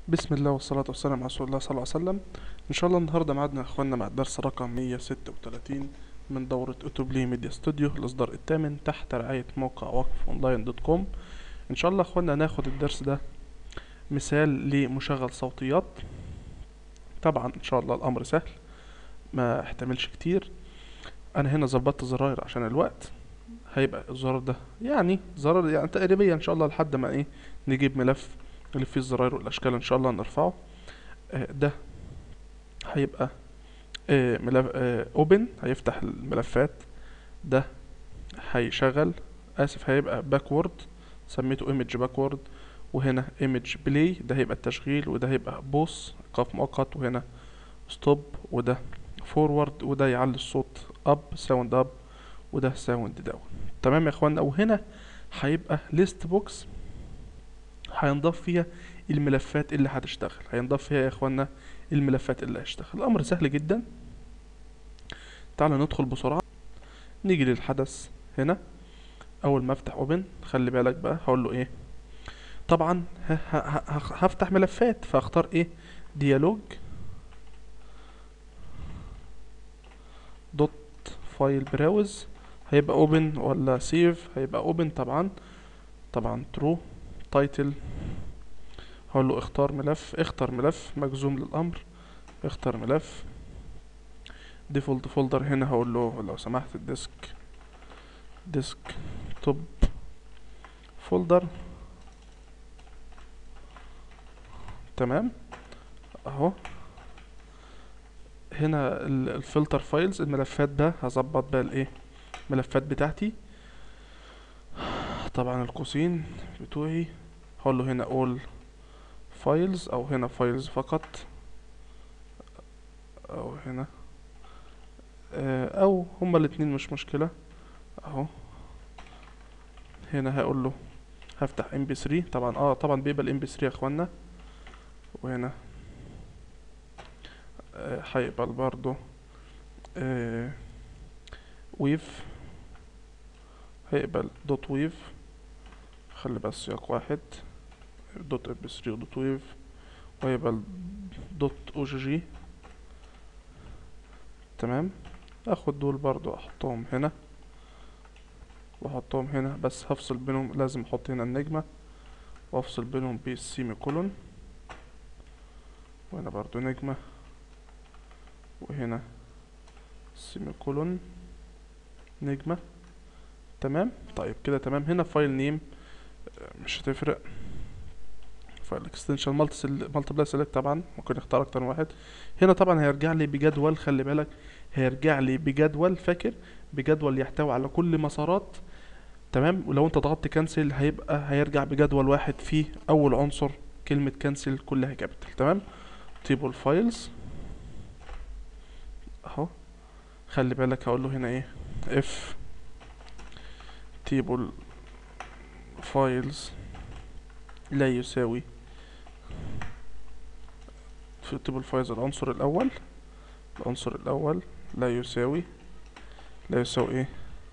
بسم الله والصلاة والسلام على رسول الله صلى الله عليه وسلم. إن شاء الله النهاردة معادنا يا إخواننا مع الدرس رقم 136 من دورة أوتوبلي ميديا ستوديو الإصدار الثامن تحت رعاية موقع وقف أونلاين دوت كوم. إن شاء الله يا إخواننا هناخد الدرس ده مثال لمشغل صوتيات. طبعا إن شاء الله الأمر سهل ما احتملش كتير. أنا هنا ظبطت زراير عشان الوقت. هيبقى الزرار ده يعني زرار يعني تقريبا إن شاء الله لحد ما نجيب ملف اللي فيه الزراير والأشكال إن شاء الله نرفعه. ده هيبقى ملف اوبن هيفتح الملفات. ده هيشغل هيبقى باكورد، سميته ايمج باكورد. وهنا ايمج بلاي ده هيبقى التشغيل، وده هيبقى بوس ايقاف مؤقت، وهنا ستوب، وده فورورد، وده يعلي الصوت اب ساوند اب، وده ساوند داون. تمام يا اخوانا. وهنا هيبقى ليست بوكس هينضاف فيها الملفات اللي هتشتغل، هينضاف فيها يا اخوانا الملفات اللي هتشتغل. الامر سهل جدا. تعال ندخل بسرعة، نيجي للحدث هنا. اول ما افتح اوبن خلي بالك بقى هقول له ايه. طبعا هفتح ملفات فاختار ايه، ديالوج دوت فايل براوز. هيبقى اوبن ولا سيف؟ هيبقى اوبن طبعا ترو. تايتل هقول له اختار ملف مجزوم للامر، اختار ملف. ديفولت فولدر هنا هقول له لو سمحت ديسك توب فولدر. تمام اهو. هنا الفلتر فايلز الملفات ده هظبط بقى الايه الملفات بتاعتي. طبعا القوسين بتوعي هقول له هنا all files او هنا files فقط، او هنا او هما الاتنين مش مشكلة اهو. هنا هقول له هفتح mp3 طبعا بيبقى الام بي 3 يا اخوانا. وهنا هيقبل برضو ويف، هيقبل دوت ويف. خلي بس سياق واحد، دوت ام بي 3 ودوت ويف، وهيبقى دوت او جي جي. تمام. اخد دول برضو احطهم هنا واحطهم هنا، بس هفصل بينهم، لازم احط هنا النجمة وافصل بينهم بالسيمي كولون، وهنا برضو نجمة، وهنا سيمي كولون نجمة. تمام. طيب كده تمام. هنا فايل نيم مش هتفرق. فايل اكستنشن مالتي بلاي سيلكت، طبعا ممكن اختار اكتر من واحد. هنا طبعا هيرجع لي بجدول، خلي بالك هيرجع لي بجدول، فاكر بجدول يحتوي على كل مسارات. تمام. ولو انت ضغطت كنسل هيرجع بجدول واحد فيه اول عنصر كلمة كنسل كلها كابيتال. تمام. تيبل فايلز اهو. خلي بالك هقول له هنا ايه، اف تيبل فايلز لا يساوي في تيبل فايلز العنصر الاول لا يساوي ايه،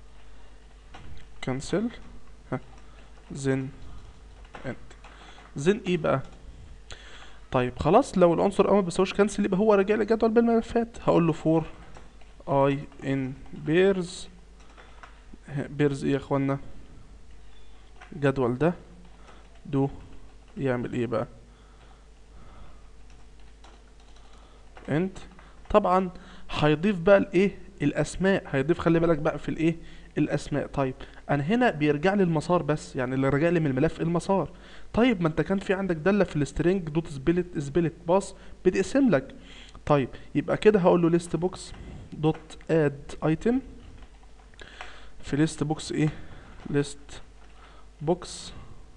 كنسل زن انت زن ايه بقى. طيب خلاص، لو العنصر الاول بيساويش كنسل يبقى هو راجع لي جدول بالملفات. هقول له فور اي ان بيرز ايه يا اخوانا، جدول ده دو يعمل ايه بقى، انت. طبعا هيضيف بقى الايه الاسماء، هيضيف خلي بالك بقى في الايه الاسماء. طيب انا هنا بيرجع لي المسار بس، يعني اللي رجع لي من الملف المسار. طيب ما انت كان في عندك داله في السترينج دوت سبلت باص بتقسم لك. طيب يبقى كده هقول له ليست بوكس دوت اد ايتم. في ليست بوكس ايه، ليست بوكس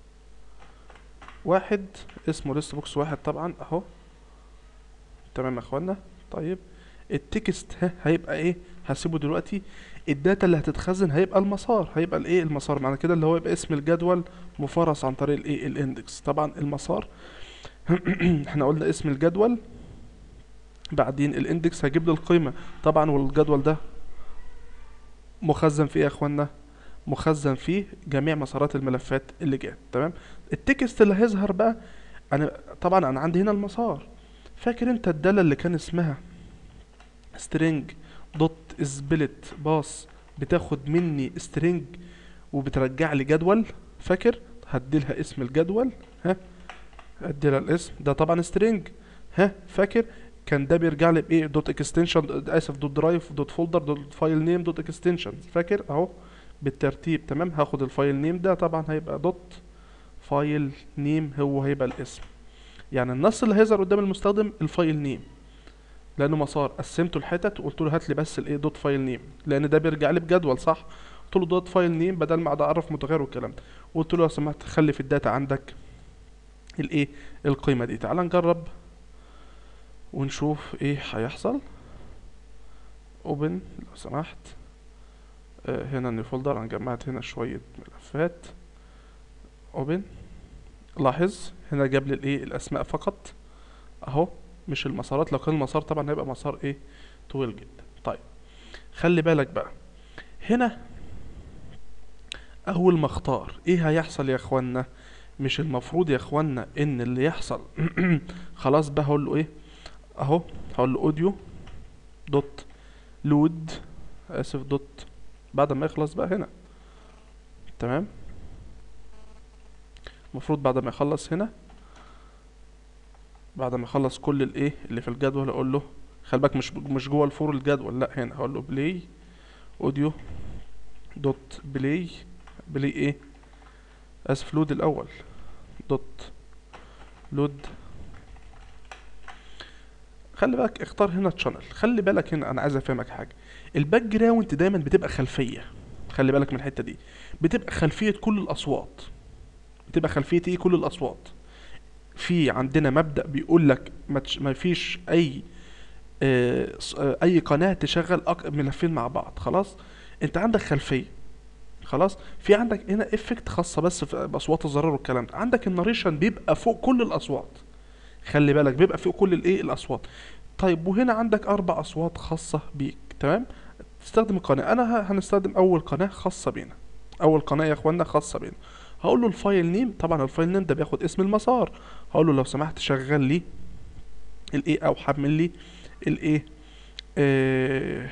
واحد، اسمه ليست بوكس واحد طبعا اهو. تمام يا اخوانا. طيب التكست هيبقى ايه، هسيبه دلوقتي. الداتا اللي هتتخزن هيبقى المسار، هيبقى الايه المسار معنى كده اللي هو يبقى اسم الجدول مفرس عن طريق الايه الاندكس. طبعا المسار احنا قلنا اسم الجدول بعدين الاندكس هجيب له القيمة طبعا. والجدول ده مخزن فيه يا اخوانا، مخزن فيه جميع مسارات الملفات اللي جات. تمام. التكست اللي هيظهر بقى طبعا انا عندي هنا المسار. فاكر انت الدالة اللي كان اسمها string دوت سبلت باص، بتاخد مني string وبترجع لي جدول؟ فاكر؟ هديلها اسم الجدول. ها، اديلها الاسم ده طبعا string. ها فاكر؟ كان ده بيرجع لي بايه؟ دوت اكستنشن، اسف، دوت درايف، دوت فولدر، دوت فايل نيم، دوت اكستنشن. فاكر اهو بالترتيب. تمام، هاخد الفايل نيم ده طبعا هيبقى دوت فايل نيم، هو هيبقى الاسم. يعني النص اللي هيظهر قدام المستخدم الفايل نيم، لانه مسار قسمته لحتت وقلت له هات لي بس الايه دوت فايل نيم، لان ده بيرجع لي بجدول صح. قلت له دوت فايل نيم بدل ما اقعد اعرف متغير والكلام ده. وقلت له لو سمحت خلي في الداتا عندك الايه، القيمه دي. تعال نجرب ونشوف ايه هيحصل. اوبن لو سمحت. هنا النيو فولدر، انا جمعت هنا شويه ملفات. اوبن. لاحظ هنا جاب لي الايه، الاسماء فقط اهو، مش المسارات. لو كان المسار طبعا هيبقى مسار ايه، طويل جدا. طيب خلي بالك بقى هنا، اول ما اختار ايه هيحصل يا اخوانا؟ مش المفروض يا اخوانا ان اللي يحصل خلاص بقى هقول له ايه اهو، هقول له اوديو دوت لود، اسف دوت، بعد ما يخلص بقى هنا. تمام، المفروض بعد ما يخلص هنا، بعد ما يخلص كل الايه اللي في الجدول، اقول له خلي بالك مش جوه الفور الجدول، لا هنا هقول له بلاي اوديو دوت بلاي، بلاي ايه، اسف لود الاول، دوت لود. خلي بالك اختار هنا تشانل. خلي بالك هنا انا عايز افهمك حاجه، الباك جراوند دايما بتبقى خلفيه. خلي بالك من الحته دي، بتبقى خلفيه كل الاصوات. بتبقى خلفيه ايه؟ كل الاصوات. في عندنا مبدأ بيقول لك ما فيش اي اي قناه تشغل ملفين مع بعض. خلاص، انت عندك خلفيه. خلاص، في عندك هنا افكت خاصه بس باصوات الزرار والكلام ده. عندك الناريشن بيبقى فوق كل الاصوات. خلي بالك بيبقى فوق كل الايه، الاصوات. طيب وهنا عندك 4 اصوات خاصة بيك. تمام، تستخدم القناة. انا هنستخدم اول قناة خاصة بينا، اول قناة يا اخوانا خاصة بينا. هقول له الفايل نيم، طبعا الفايل نيم ده بياخد اسم المسار. هقول له لو سمحت شغل لي الايه، او حمل لي الايه، آه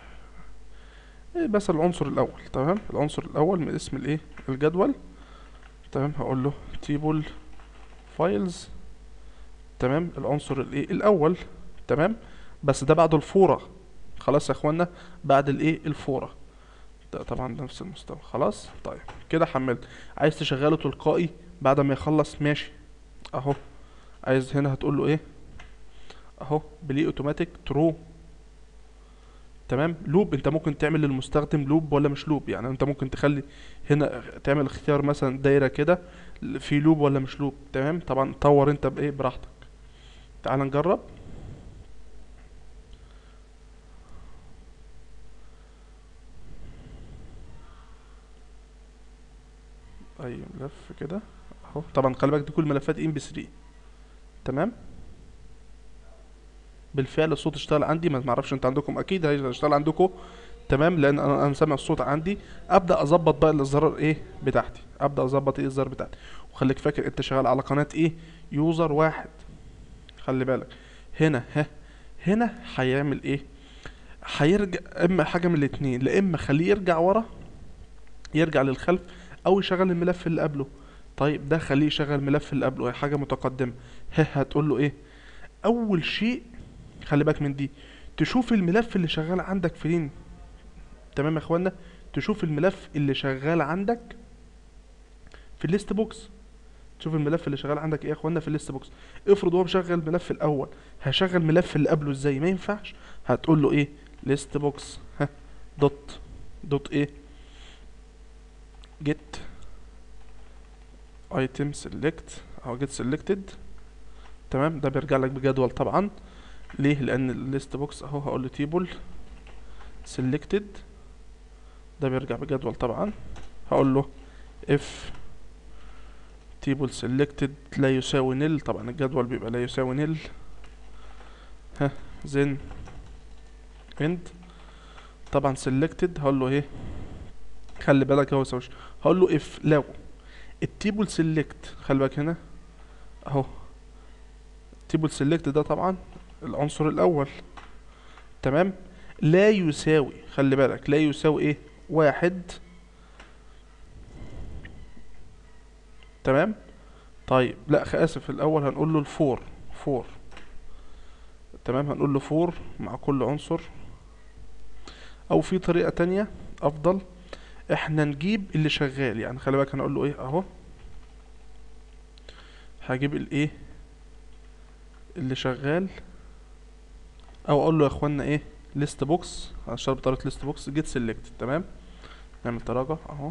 بس العنصر الاول. تمام، العنصر الاول من اسم الايه، الجدول. تمام، هقول له تيبل فايلز. تمام، العنصر الايه الاول. تمام، بس ده بعد الفورة. خلاص يا اخوانا، بعد الايه، الفورة. ده طبعا نفس المستوى. خلاص طيب كده حملت. عايز تشغله تلقائي بعد ما يخلص، ماشي اهو. عايز هنا هتقول له ايه اهو، بلي اوتوماتيك ترو. تمام، لوب انت ممكن تعمل للمستخدم لوب ولا مش لوب. يعني انت ممكن تخلي هنا تعمل اختيار مثلا دايرة كده في لوب ولا مش لوب. تمام، طبعا طور انت بايه براحتك. تعال نجرب. اي ملف كده اهو، طبعا خلي بالك دي كل ملفات ام بي 3. تمام، بالفعل الصوت اشتغل عندي. ما معرفش انت عندكم، اكيد هيشتغل عندكم. تمام، لان انا سامع الصوت عندي. ابدا اظبط بقى الزرار ايه بتاعتي، ابدا اظبط ايه الزرار بتاعتي. وخليك فاكر انت شغال على قناه ايه، يوزر واحد. خلي بالك هنا، ها، هنا هيعمل ايه، هيرجع اما حاجه من الاتنين، لا اما خليه يرجع ورا، يرجع للخلف، او يشغل الملف اللي قبله. طيب ده خليه يشغل الملف اللي قبله، هي حاجه متقدمه. ها، هتقول له ايه اول شيء؟ خلي بالك من دي، تشوف الملف اللي شغال عندك فين. تمام يا اخوانا، تشوف الملف اللي شغال عندك في الليست بوكس. تشوف الملف اللي شغال عندك ايه يا اخوانا في الليست بوكس. افرض هو مشغل الملف الاول، هشغل الملف اللي قبله ازاي؟ ما ينفعش. هتقول له ايه، ليست بوكس، ها، دوت ايه، جيت ايتم سيلكت او جيت سيلكتد. تمام، ده بيرجع لك بجدول طبعا. ليه؟ لان الليست بوكس اهو. هقول له تيبل سيلكتد، ده بيرجع بجدول طبعا. هقول له اف تيبل سيلكتد لا يساوي نل، طبعا الجدول بيبقى لا يساوي نل. ها، زين اند. طبعا سيلكتد هقول له ايه، خلي بالك هو يساويش. هقول له اف لو التيبل سيلكت، خلي بالك هنا اهو، تيبل سيلكت ده طبعا العنصر الاول، تمام. لا يساوي، خلي بالك، لا يساوي ايه؟ واحد، تمام. طيب لا اسف، الاول هنقول له الفور، فور، تمام. هنقول له فور مع كل عنصر. او في طريقة تانية افضل، احنا نجيب اللي شغال. يعني خلي بالك هنقول له ايه اهو، هجيب الايه اللي شغال، او اقول له يا اخوانا ايه، ليست بوكس، هشتغل بطريقة ليست بوكس جيت سيلكت، تمام. نعمل تراجع اهو،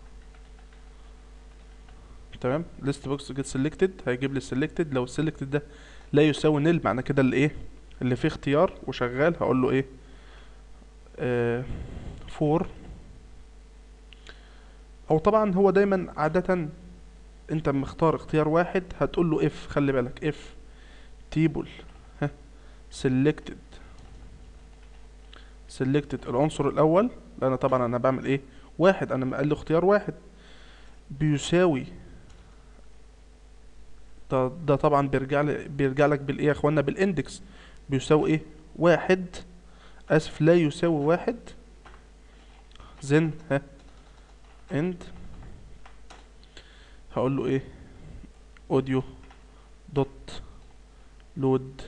تمام. ليست بوكس جيت سيلكتد هيجيب لي السيلكتد. لو السيلكتد ده لا يساوي نيل، معنى كده اللي ايه، اللي فيه اختيار وشغال، هقول له ايه، فور. او طبعا هو دايما عادة انت مختار اختيار واحد هتقول له اف، خلي بالك اف تيبل سيلكتد، سيلكتد العنصر الاول، لان طبعا انا بعمل ايه، واحد، انا مقال له اختيار واحد، بيساوي، ده طبعا بيرجع لك بالايه يا اخوانا، بالاندكس، بيساوي ايه، واحد، اسف لا يساوي واحد، زن اند، هقول له ايه، اوديو دوت لود،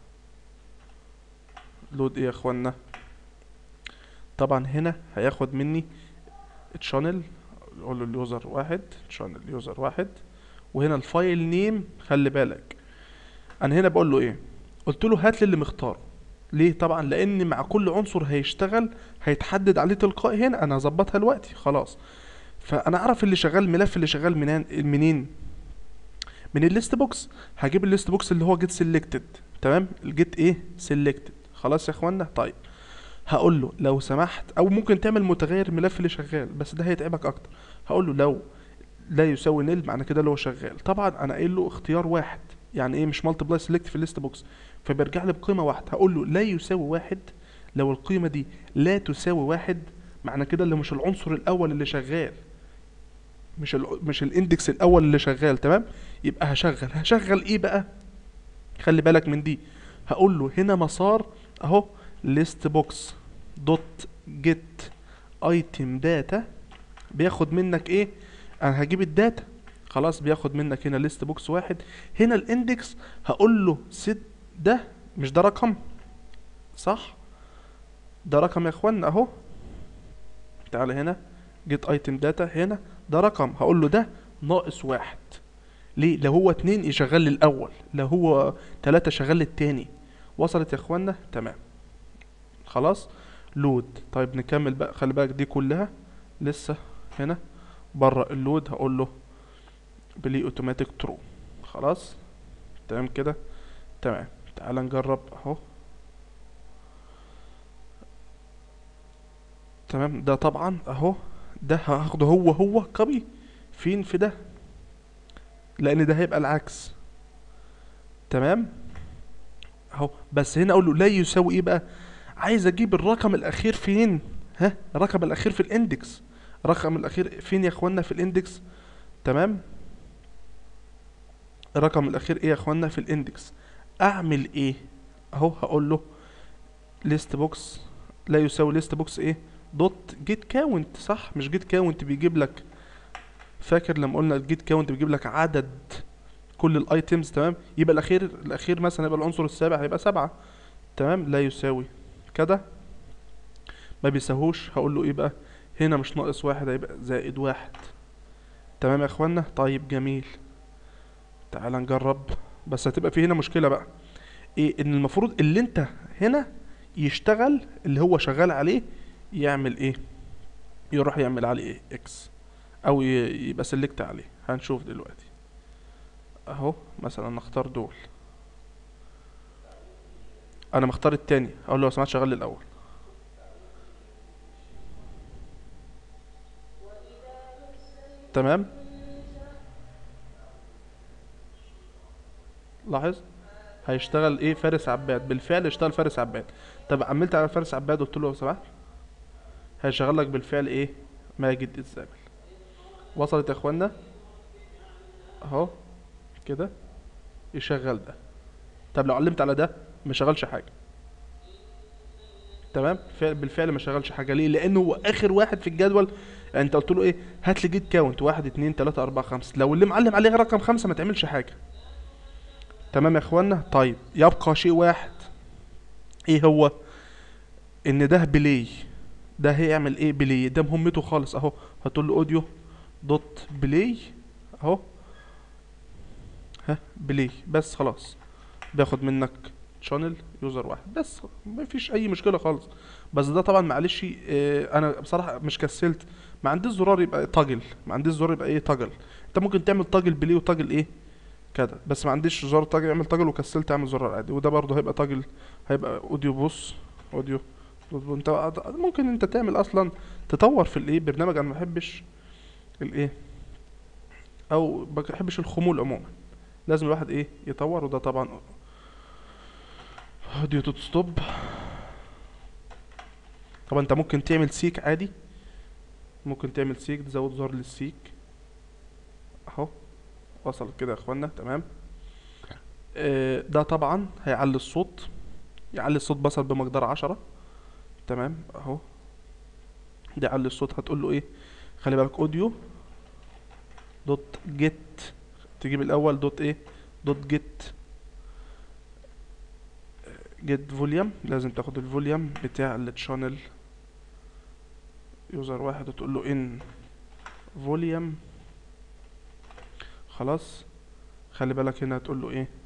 لود ايه يا اخوانا، طبعا هنا هياخد مني تشانل، اقول له اليوزر واحد، تشانل يوزر واحد. وهنا الفايل نيم، خلي بالك انا هنا بقول له ايه، قلت له هات لي اللي مختاره. ليه؟ طبعا لان مع كل عنصر هيشتغل هيتحدد عليه تلقائي، هنا انا هظبطها دلوقتي خلاص. فانا اعرف اللي شغال، الملف اللي شغال منين، من الليست بوكس. هجيب الليست بوكس اللي هو جيت سيلكتد، تمام. الجيت ايه سيلكتد، خلاص يا اخوانا. طيب هقول له لو سمحت، او ممكن تعمل متغير الملف اللي شغال، بس ده هيتعبك اكتر. هقول له لو لا يساوي نيل، معنى كده اللي هو شغال. طبعا انا قايل له اختيار واحد، يعني ايه، مش مالتيبلاي سيلكت في الليست بوكس، فبيرجع لي بقيمه واحده. هقول له لا يساوي واحد، لو القيمه دي لا تساوي واحد، معنى كده اللي مش العنصر الاول اللي شغال، مش الاندكس الاول اللي شغال، تمام. يبقى هشغل ايه بقى، خلي بالك من دي. هقول له هنا مسار اهو، ليست بوكس دوت جيت ايتم داتا، بياخد منك ايه، انا هجيب الداتا، خلاص. بياخد منك هنا ليست بوكس واحد، هنا الاندكس هقول له ست، ده مش ده رقم، صح؟ ده رقم يا اخوانا اهو، تعالى هنا جيت ايتم داتا، هنا ده رقم، هقول له ده ناقص واحد. ليه؟ لو هو اتنين يشغل لي الاول، لو هو تلاتة شغل لي التاني. وصلت يا اخوانا؟ تمام، خلاص. لود، طيب نكمل بقى، خلي بالك دي كلها لسه هنا بره اللود. هقول له بلي اوتوماتيك ترو، خلاص، تمام كده، تمام. تعال نجرب اهو، تمام. ده طبعا اهو، ده هاخده هو كوبي فين في ده، لان ده هيبقى العكس، تمام اهو. بس هنا اقول له لا يساوي ايه بقى، عايز اجيب الرقم الاخير فين، الرقم الاخير في الاندكس، الرقم الاخير فين يا اخوانا في الاندكس، تمام. الرقم الاخير ايه يا اخوانا في الاندكس، اعمل ايه، اهو هقول له ليست بوكس لا يساوي ليست بوكس ايه دوت جيت كاونت، صح؟ مش جيت كاونت بيجيب لك، فاكر لما قلنا الجيت كاونت بيجيب لك عدد كل الايتمز، تمام. يبقى الاخير مثلا يبقى العنصر السابع هيبقى سبعة، تمام. لا يساوي كده، ما بيساويهوش، هقول له ايه بقى، هنا مش ناقص واحد، هيبقى زائد واحد، تمام يا اخوانا. طيب جميل، تعال نجرب. بس هتبقى في هنا مشكلة بقى، ايه، ان المفروض اللي انت هنا يشتغل، اللي هو شغال عليه يعمل ايه، يروح يعمل عليه ايه اكس، او يبقى سيلكت عليه. هنشوف دلوقتي اهو، مثلا نختار دول، انا مختار التاني، اقول له لو سمحت شغل لي الاول، تمام. لاحظ هيشتغل ايه، فارس عباد، بالفعل اشتغل فارس عباد. طب عملت على فارس عباد قلت له لو سمحت، هيشغل لك بالفعل ايه، ماجد الزابل. وصلت يا اخوانا؟ اهو كده يشغل ده، طب لو علمت على ده ما شغلش حاجه. تمام، بالفعل ما شغلش حاجه. ليه؟ لانه هو اخر واحد في الجدول. يعني انت قلت له ايه؟ هات لي جيت كاونت 1 2 3 4 5. لو اللي معلم عليه رقم 5 ما تعملش حاجه. تمام يا اخوانا. طيب يبقى شيء واحد، ايه هو؟ ان ده بلاي. ده هيعمل ايه؟ بلاي. ده مهمته خالص اهو. هتقول له اوديو دوت بلاي اهو. ها بلاي بس خلاص. بياخد منك شانل يوزر واحد بس، ما فيش اي مشكله خالص. بس ده طبعا معلش انا بصراحه مش كسلت. ما عنديش زرار يبقى تاجل، ما عنديش زرار يبقى ايه تاجل. انت ممكن تعمل تاجل بلاي وتاجل ايه كده، بس ما عنديش زرار تاجل يعمل تاجل، وكسلت اعمل زرار عادي. وده برضه هيبقى تاجل، هيبقى اوديو بوس اوديو. انت ممكن انت تعمل اصلا تطور في الايه برنامج. انا ما بحبش الايه، او ما بحبش الخمول عموما. لازم الواحد ايه يطور. وده طبعا اوديو تو ستوب. طبعا انت ممكن تعمل سيك عادي، ممكن تعمل سيك تزود زر للسيك اهو. وصل كده يا اخوانا؟ تمام. ده طبعا هيعلي الصوت، يعلي الصوت بصل بمقدار 10. تمام اهو. ده يعلي الصوت. هتقول له ايه؟ خلي بالك اوديو دوت جيت. تجيب الاول دوت ايه؟ دوت جيت. جيت فوليوم. لازم تاخد الفوليوم بتاع التشانل يوزر واحد وتقول له ان فوليوم. خلاص. خلي بالك هنا هتقول له ايه؟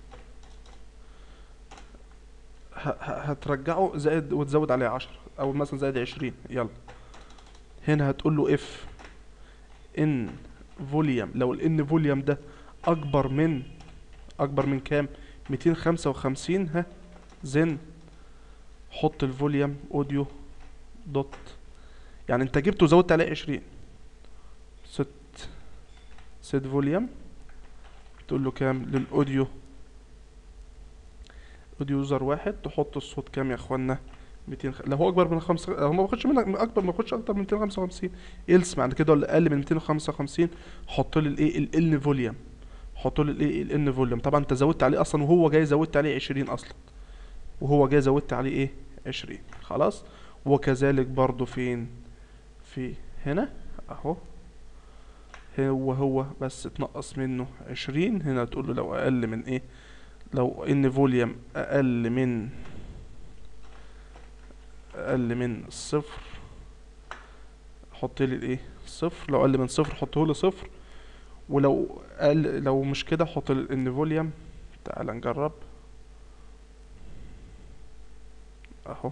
هترجعه زائد وتزود عليه 10 او مثلا زائد 20. يلا هنا هتقول له اف ان فوليوم. لو الان فوليوم ده اكبر من، اكبر من كام؟ 255. ها زن حط الفوليوم اوديو دوت. يعني انت جبته وزودت عليه 20. ست سيت فوليوم. تقول له كام للاوديو؟ اوديو يوزر واحد. تحط الصوت كام يا اخوانا؟ 200. لو هو اكبر من 5 هو ما باخدش منك اكبر، ما باخدش اكتر من 255. إلس بعد كده ولا اقل من 255 حط لي الايه الان فوليوم. حط لي الايه الان فوليوم. طبعا انت زودت عليه اصلا وهو جاي زودت عليه 20 اصلا، وهو جاي زودت عليه ايه 20. خلاص. وكذلك برضو فين؟ في هنا اهو. هو بس تنقص منه 20. هنا تقول له لو اقل من ايه؟ لو ان فوليوم اقل من الصفر حط لي الايه صفر. لو اقل من صفر حطه لي صفر. ولو اقل، لو مش كده حط لي ان فوليوم. تعال نجرب اهو.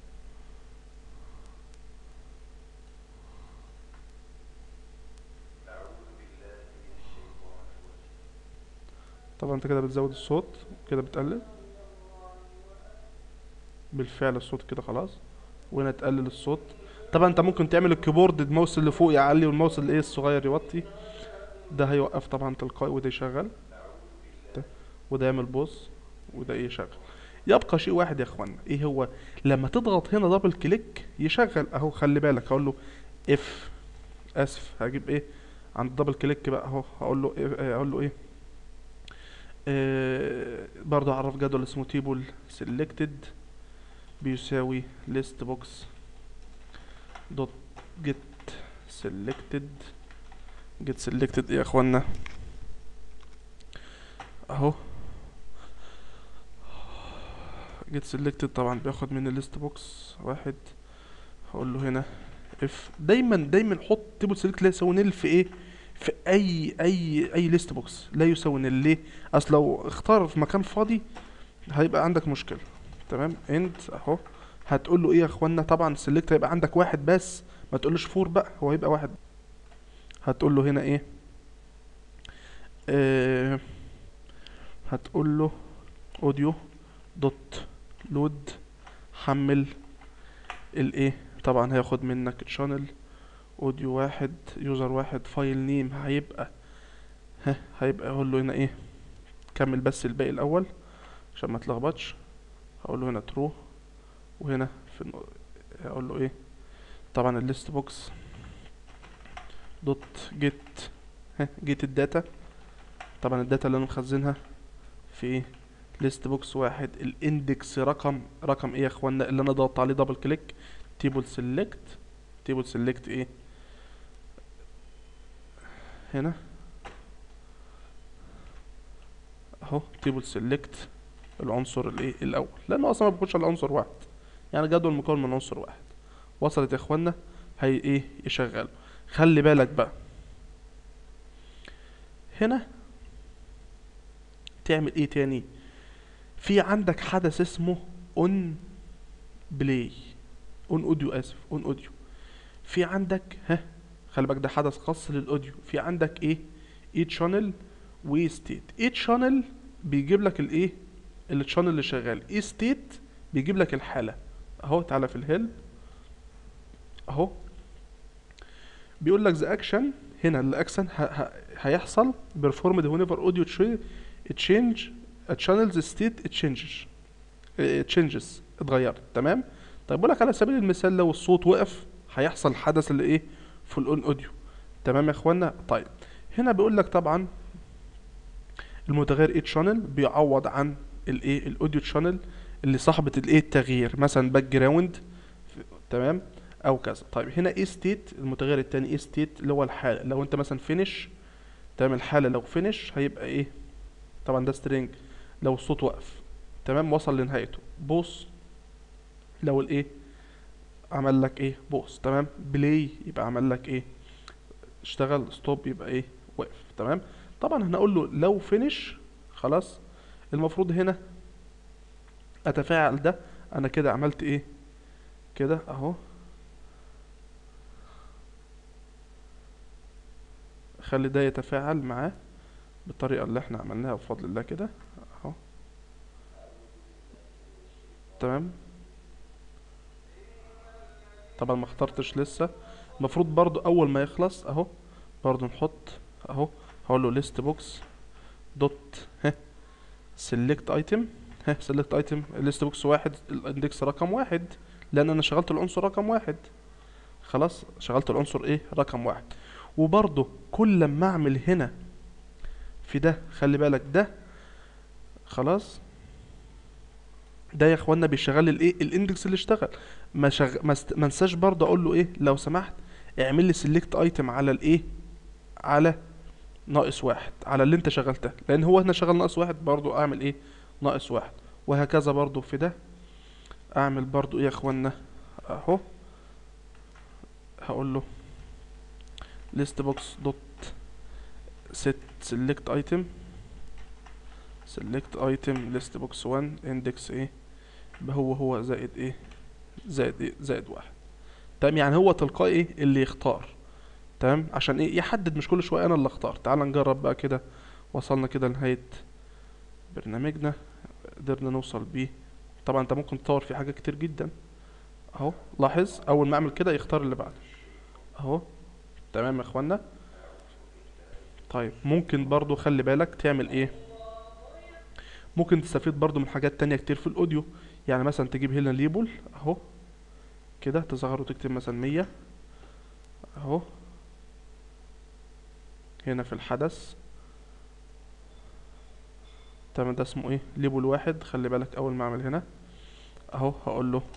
طبعا انت كده بتزود الصوت، كده بتقلل. بالفعل الصوت كده خلاص. وهنا تقلل الصوت. طبعا انت ممكن تعمل الكيبورد الماوس اللي فوق يعلي والماوس اللي ايه الصغير يوطي. ده هيوقف طبعا تلقائي وده يشغل. ده وده يعمل بوز وده ايه يشغل. يبقى شيء واحد يا اخوانا، ايه هو؟ لما تضغط هنا دبل كليك يشغل اهو. خلي بالك هقول له اف، اسف هجيب ايه عند دبل كليك بقى اهو. هقول له إيه؟ هقول له ايه؟ برضو اعرف جدول اسمه تيبل سيلكتد بيساوي ليست بوكس دوت جيت سيلكتد. جيت سيلكتد ايه يا اخوانا اهو. جيت سيلكتد طبعا بياخد من الليست بوكس واحد. هقول له هنا اف. دايما حط تيبل سيلكت لا يساوي نل في ايه؟ في اي ليست بوكس لا يساوي نل. ليه؟ اصل لو اختار في مكان فاضي هيبقى عندك مشكله. تمام اند اهو. هتقول له ايه يا اخوانا؟ طبعا سيلكت هيبقى عندك واحد بس، ما تقولوش فور بقى، هو هيبقى واحد. هتقول له هنا ايه؟ آه هتقول له اوديو دوت لود. حمل الايه. طبعا هياخد منك شانل اوديو واحد يوزر واحد. فايل نيم هيبقى هيبقى اقول له هنا ايه؟ كمل بس الباقي الاول عشان ما تلخبطش. هقول له هنا ترو. وهنا هقول له ايه؟ طبعا الليست بوكس دوت جيت. جيت الداتا. طبعا الداتا اللي انا مخزنها في ايه؟ ليست بوكس واحد الاندكس رقم ايه يا اخوانا اللي انا ضغطت عليه دبل كليك؟ تيبل سيلكت. تيبل سيلكت ايه هنا اهو، تيبل سيلكت العنصر الايه الاول، لانه اصلا ما بيكونش على عنصر واحد، يعني جدول مكون من عنصر واحد. وصلت يا اخوانا؟ هي ايه يشغل. خلي بالك بقى هنا تعمل ايه تاني؟ في عندك حدث اسمه اون بلاي، اون اوديو، اسف اون اوديو. في عندك خلي بالك ده حدث خاص للاوديو. في عندك ايه؟ اي شانل واي ستيت. اي شانل بيجيب لك الايه الشانل اللي شغال، اي ستيت بيجيب لك الحاله. اهو تعالى في الهيلب اهو، بيقول لك ذا اكشن، هنا الاكشن هيحصل performed whenever audio change a channel's state changes اتغيرت. تمام. طيب بقول لك على سبيل المثال لو الصوت وقف هيحصل الحدث اللي ايه في الاون اوديو. تمام يا اخوانا. طيب هنا بيقول لك طبعا المتغير ايه شانل بيعوض عن الايه الاوديو شانل اللي صاحبة الايه التغيير، مثلا باك جراوند. تمام او كذا. طيب هنا ايه ستيت المتغير التاني، ايه ستيت اللي هو الحالة. لو انت مثلا فينيش، تمام، الحالة لو فينيش هيبقى ايه؟ طبعا ده سترينج لو الصوت وقف، تمام، وصل لنهايته. بوس لو الايه عمل لك ايه بوس. تمام. بلاي يبقى عمل لك ايه اشتغل. ستوب يبقى ايه وقف. تمام. طبعا هنقول له لو فينيش خلاص المفروض هنا اتفاعل ده. انا كده عملت ايه كده اهو، خلي ده يتفاعل معاه بالطريقة اللي احنا عملناها بفضل الله كده اهو. تمام. طبعا ما اخترتش لسه، المفروض برضو اول ما يخلص اهو برضو نحط اهو. هقول له ليست بوكس دوت سيلكت ايتم. سيلكت ايتم ليست بوكس واحد الاندكس رقم واحد، لان انا شغلت العنصر رقم واحد. خلاص شغلت العنصر ايه رقم واحد. وبرضو كل لما اعمل هنا في ده خلي بالك ده خلاص، ده يا اخوانا بيشغل الايه الاندكس اللي اشتغل. ما انساش برضه اقول له ايه لو سمحت اعمل لي سيلكت ايتم على الايه على ناقص واحد على اللي انت شغلته، لان هو هنا شغل ناقص واحد برضه اعمل ايه ناقص واحد. وهكذا برضه في ده اعمل برضه ايه يا اخوانا اهو. هقول له list box dot set select item select item list box 1 index ايه هو زائد ايه زائد ايه زائد واحد. تمام. يعني هو تلقائي ايه اللي يختار. تمام. عشان ايه يحدد مش كل شويه انا اللي اختار. تعال نجرب بقى كده. وصلنا كده لنهايه برنامجنا، قدرنا نوصل بيه. طبعا انت ممكن تطور فيه حاجات كتير جدا اهو. لاحظ اول ما اعمل كده يختار اللي بعده اهو. تمام يا اخوانا. طيب ممكن برضو خلي بالك تعمل ايه، ممكن تستفيد برضو من حاجات تانية كتير في الاوديو. يعني مثلا تجيب هنا ليبل اهو كده تصغر وتكتب مثلا 100 اهو هنا في الحدث. تمام. ده اسمه ايه ليبل واحد. خلي بالك اول ما اعمل هنا اهو هقول له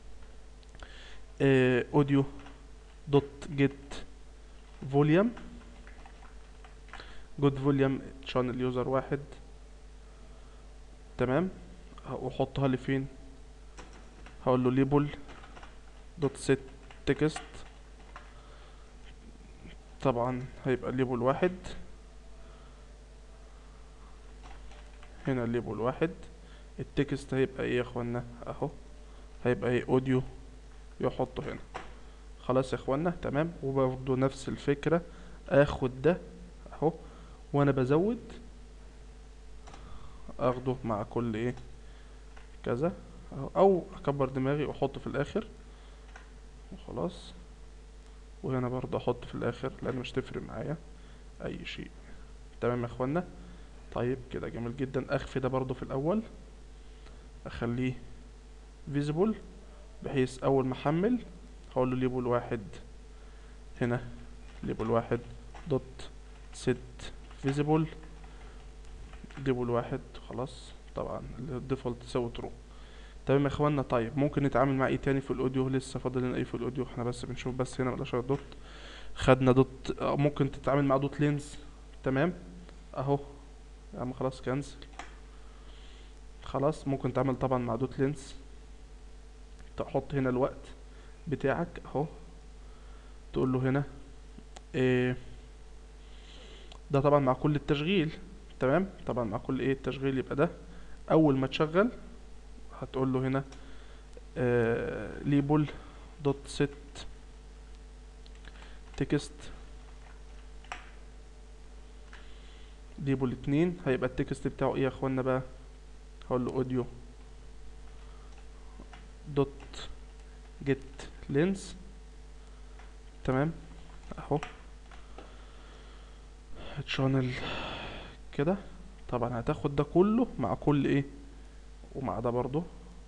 اوديو دوت جيت فوليوم جود فوليوم شانل يوزر واحد. تمام. واحطها لي فين؟ هقول له ليبل دوت سيت تكست. طبعا هيبقى ليبل واحد هنا ليبل واحد. التكست هيبقى ايه يا اخوانا اهو هيبقى ايه اوديو يحطه هنا. خلاص يا اخوانا. تمام. وبرضه نفس الفكرة اخد ده اهو وانا بزود اخده مع كل ايه كذا أهو. او اكبر دماغي واحطه في الاخر وخلاص. وهنا برضه احط في الاخر لان مش تفرق معايا اي شيء. تمام يا اخوانا. طيب كده جميل جدا. اخفي ده برضه في الاول اخليه visible بحيث اول ما احمل هقول له ليبل واحد هنا ليبل واحد دوت set visible ليبل واحد. خلاص طبعا الديفولت تساوي ترو. تمام يا اخوانا. طيب ممكن نتعامل مع ايه تاني في الاوديو؟ لسه فاضل لنا ايه في الاوديو؟ احنا بس بنشوف بس هنا الاشاره دوت. خدنا دوت. ممكن تتعامل مع دوت لينز. تمام اهو. يا عم خلاص كنسل. خلاص ممكن تعمل طبعا مع دوت لينز. تحط هنا الوقت بتاعك اهو. تقول له هنا إيه. ده طبعا مع كل التشغيل. تمام طبعا مع كل ايه التشغيل. يبقى ده اول ما تشغل هتقول له هنا ليبل دوت سيت تكست. ليبل 2 هيبقى التكست بتاعه ايه يا اخوانا بقى؟ هقول له اوديو دوت جيت لينز. تمام اهو. هتشانل كده. طبعا هتاخد ده كله مع كل ايه ومع ده برضو.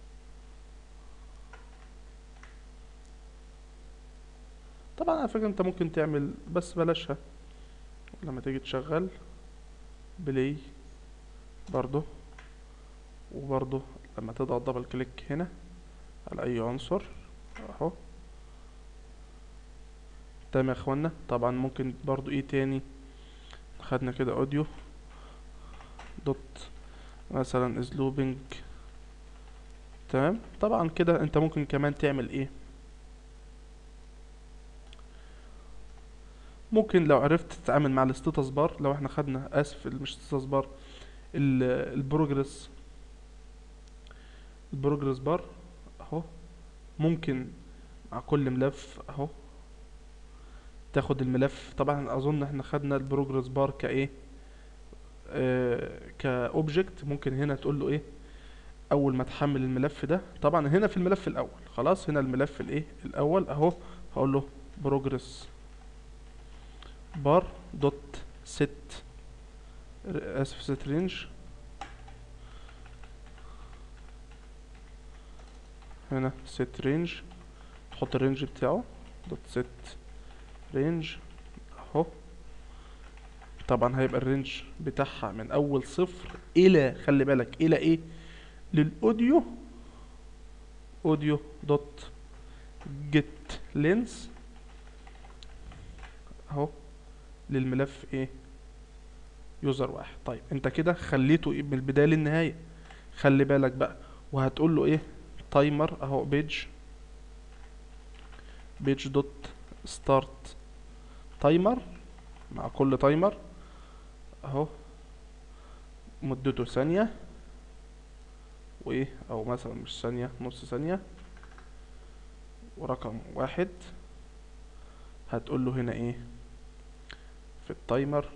طبعا على فكرة انت ممكن تعمل بس بلاشها. لما تيجي تشغل بلاي برضو. وبرضو لما تضغط دبل كليك هنا على اي عنصر اهو. تمام يا اخوانا. طبعا ممكن برضو ايه تاني. خدنا كده اوديو دوت مثلا از لوبينج. تمام طبعا كده انت ممكن كمان تعمل ايه. ممكن لو عرفت تتعامل مع الستاتس بار. لو احنا خدنا اسف مش ستاتس بار، البروجرس. البروجرس بار اهو. ممكن مع كل ملف اهو تاخد الملف. طبعا اظن احنا خدنا البروجرس بار كايه كاوبجكت. ممكن هنا تقول له ايه اول ما تحمل الملف ده. طبعا هنا في الملف الاول خلاص. هنا الملف الايه الاول اهو. هقول له بروجرس بار دوت ست اسف ست رينج. هنا ست رينج. تحط الرينج بتاعه دوت ست رينج اهو. طبعا هيبقى الرينج بتاعها من اول صفر الى خلي بالك الى ايه للاوديو. اوديو دوت جيت لينز اهو للملف ايه يوزر واحد. طيب انت كده خليته إيه من البداية للنهاية. خلي بالك بقى. وهتقول له ايه تايمر اهو بيج دوت ستارت تايمر. مع كل تايمر اهو مدته ثانية وايه او مثلا مش ثانية نص ثانية ورقم واحد. هتقول له هنا ايه في التايمر.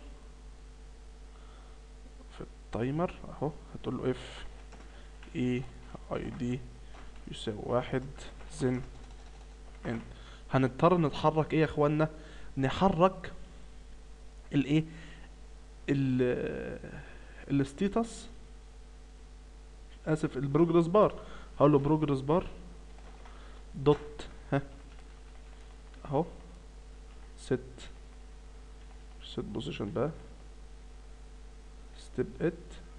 في التايمر اهو هتقول له اف اي اي دي يساوي واحد زن ان. هنضطر نتحرك ايه يا اخوانا. نحرك الايه الستيتس اسف البروجرس بار. هقول له بروجرس بار دوت ها اهو ست بوزيشن بقى ستيب ات.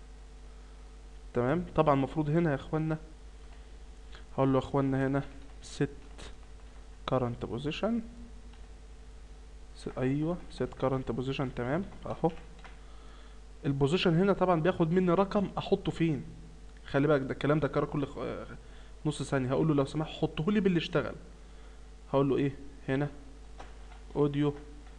تمام طبعا المفروض هنا يا اخوانا هقول له يا اخوانا هنا ست current position. ايوه ست current position. تمام اهو. البوزيشن هنا طبعا بياخد مني رقم احطه فين. خلي بالك ده الكلام ده كرر كل نص ثانيه. هقول له لو سمحت حطه لي باللي اشتغل. هقول له ايه هنا اوديو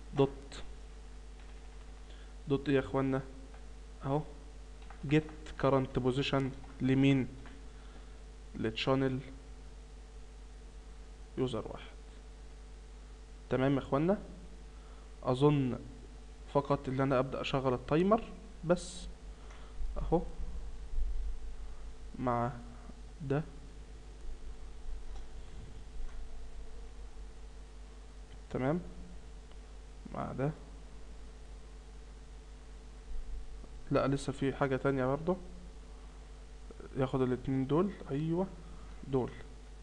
دوت ايه يا اخوانا اهو جيت كرنت بوزيشن لمين لتشانل يوزر واحد. تمام يا اخوانا. اظن فقط اللي انا ابدا اشغل التايمر بس اهو مع ده. تمام مع ده. لا لسه في حاجة تانية برضه. ياخد الاتنين دول ايوه دول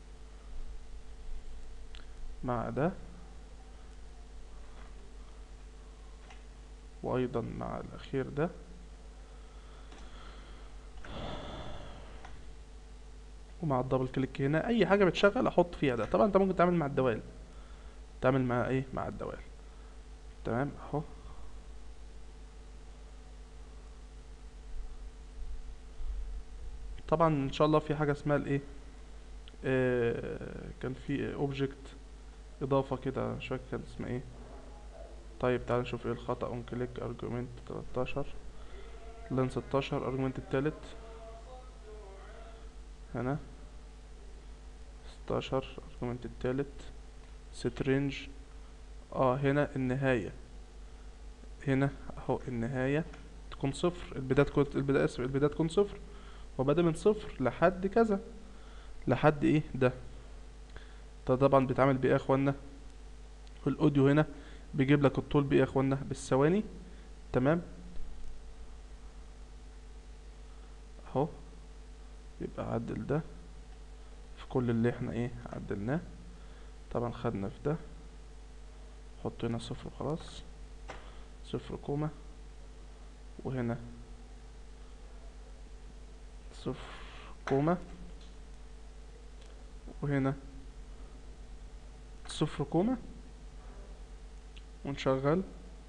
مع ده وايضا مع الاخير ده. ومع الدبل كليك هنا اي حاجه بتشغل احط فيها ده. طبعا انت ممكن تعمل مع الدوال، تعمل مع ايه، مع الدوال. تمام اهو. طبعا ان شاء الله في حاجه اسمها الايه، كان في اوبجكت اضافه كده مش فاكر كان اسمها ايه. طيب تعال نشوف ايه الخطأ. اون كليك ارجيومنت 13 لين 16 ارجيومنت التالت هنا 16 ارجيومنت التالت set range. هنا النهاية، هنا اهو النهاية تكون صفر، البداية تكون البداية تكون صفر، وبدأ من صفر لحد كذا، لحد ايه ده. ده طبعا بيتعمل بايه يا اخوانا؟ الاوديو هنا بيجيب لك الطول بايه يا اخوانا؟ بالثواني. تمام اهو. يبقى عدل ده في كل اللي احنا ايه عدلناه. طبعا خدنا في ده، حط هنا صفر وخلاص، صفر كوما، وهنا صفر كوما، وهنا صفر كوما، ونشغل.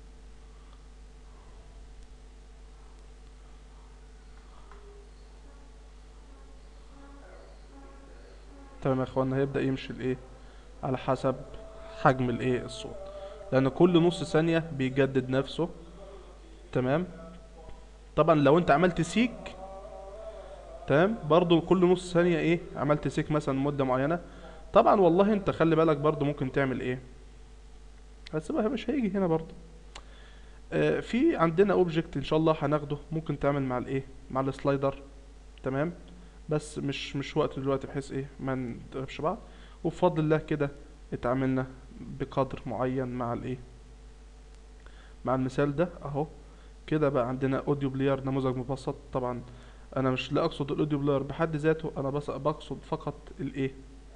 تمام يا اخوانا. هيبدأ يمشي الايه على حسب حجم الايه الصوت، لان كل نص ثانية بيجدد نفسه. تمام. طبعا لو انت عملت سيك، تمام، برضو كل نص ثانية ايه عملت سيك مثلا مدة معينة. طبعا والله انت خلي بالك برضو ممكن تعمل ايه، بس بقى مش هيجي هنا برضو. في عندنا اوبجكت ان شاء الله هناخده، ممكن تعمل مع الايه، مع السلايدر. تمام. بس مش وقت دلوقتي، بحيث ايه ما نضربش بعض. وبفضل الله كده اتعاملنا بقدر معين مع الايه، مع المثال ده اهو. كده بقى عندنا اوديو بلاير نموذج مبسط. طبعا انا مش لا اقصد الاوديو بلاير بحد ذاته، انا بس بقصد فقط الايه.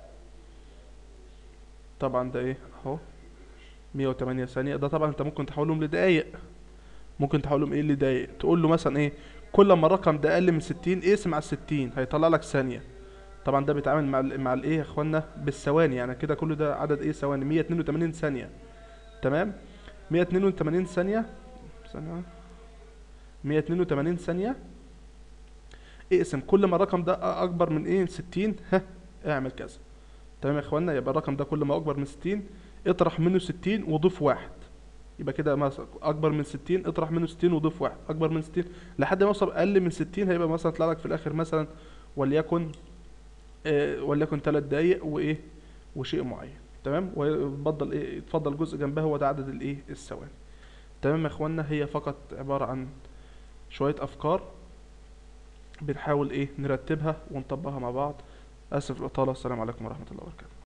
طبعا ده ايه اهو 108 ثانية. ده طبعا انت ممكن تحولهم لدقايق، ممكن تحولهم ايه لدقايق. تقول له مثلا ايه، كل ما الرقم ده اقل من 60 اقسم على 60 هيطلع لك ثانية. طبعا ده بيتعامل مع مع الايه يا اخوانا بالثواني، يعني كده كل ده عدد ايه ثواني، 182 ثانية. تمام. 182 ثانية، ثانية 182 ثانية. اقسم كل ما الرقم ده اكبر من ايه 60 ها اعمل كذا. تمام يا اخوانا. يبقى الرقم ده كل ما اكبر من 60 اطرح منه 60 وضيف واحد. يبقى كده مثلا اكبر من 60 اطرح منه 60 وضيف واحد، اكبر من 60 لحد ما يوصل اقل من 60 هيبقى مثلا يطلع لك في الاخر مثلا وليكن وليكن 3 دقايق وايه وشيء معين. تمام. ويفضل ايه، يتفضل جزء جنبها هو ده عدد الايه الثواني. تمام يا اخوانا. هي فقط عبارة عن شوية افكار بنحاول ايه نرتبها ونطبقها مع بعض. اسف الاطالة. السلام عليكم ورحمة الله وبركاته.